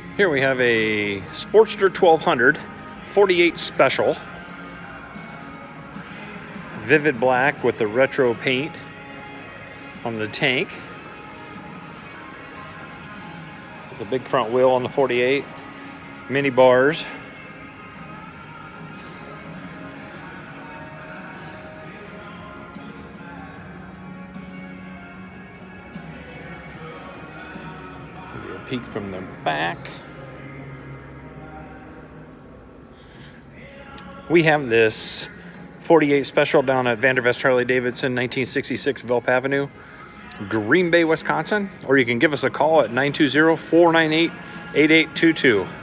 Here we have a Sportster 1200 48 Special. Vivid black with the retro paint on the tank. The big front wheel on the 48. Mini bars. Give you a peek from the back. We have this 48 Special down at Vandervest Harley-Davidson, 1966 Velp Avenue, Green Bay, Wisconsin. Or you can give us a call at 920-498-8822.